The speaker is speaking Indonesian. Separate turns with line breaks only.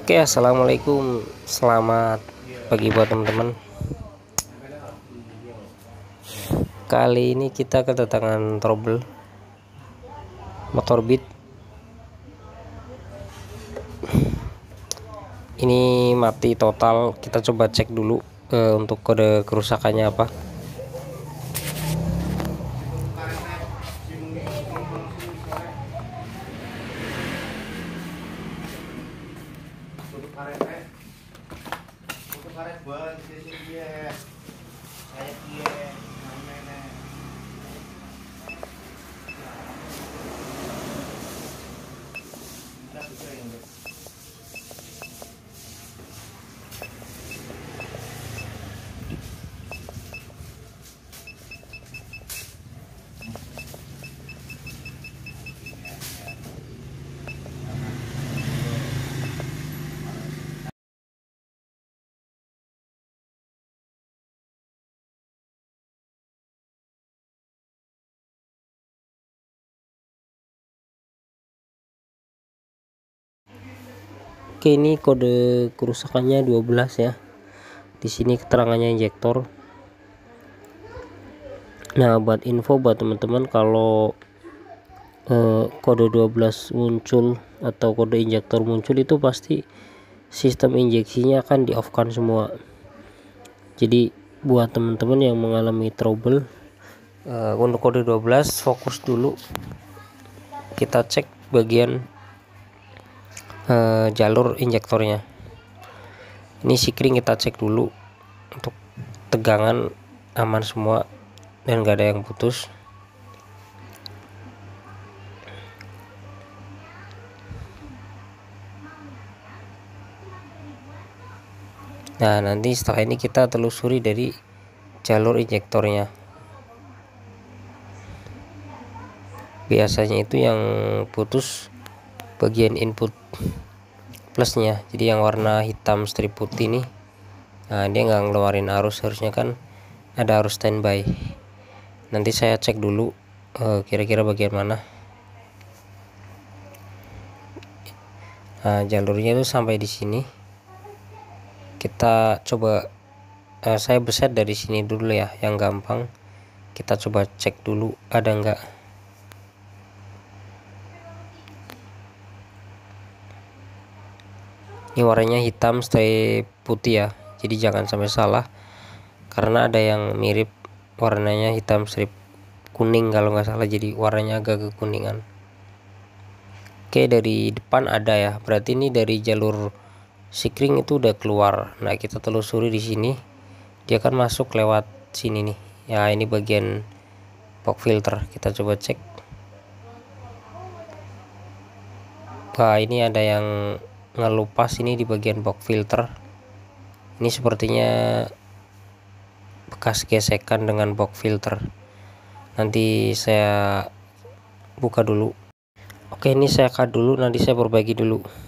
Oke, assalamualaikum, selamat pagi buat teman-teman. Kali ini kita kedatangan trouble motor Beat. Ini mati total. Kita coba cek dulu untuk kode kerusakannya apa. Oke, ini kode kerusakannya 12 ya. Di sini keterangannya injektor. Nah, buat info buat teman-teman, kalau kode 12 muncul atau kode injektor muncul, itu pasti sistem injeksinya akan di off kan semua. Jadi buat teman-teman yang mengalami trouble untuk kode 12, fokus dulu, kita cek bagian jalur injektornya. Ini sikring kita cek dulu, untuk tegangan aman semua dan gak ada yang putus. Nah, nanti setelah ini kita telusuri dari jalur injektornya. Biasanya itu yang putus bagian input plusnya, jadi yang warna hitam strip putih nih. Nah, dia nggak ngeluarin arus, harusnya kan ada arus standby. Nanti saya cek dulu kira-kira bagian mana. Nah, jalurnya itu sampai di sini. Kita coba saya beset dari sini dulu ya, yang gampang. Kita coba cek dulu ada nggak. Ini warnanya hitam strip putih ya, jadi jangan sampai salah, karena ada yang mirip warnanya hitam strip kuning kalau nggak salah, jadi warnanya agak kekuningan. Oke, dari depan ada ya, berarti ini dari jalur sikring itu udah keluar. Nah, kita telusuri di sini, dia kan masuk lewat sini nih ya. Ini bagian box filter, kita coba cek. Wah, ini ada yang ngelupas ini di bagian box filter. Ini sepertinya bekas gesekan dengan box filter. Nanti saya buka dulu. Oke, ini saya cut dulu, nanti saya perbaiki dulu.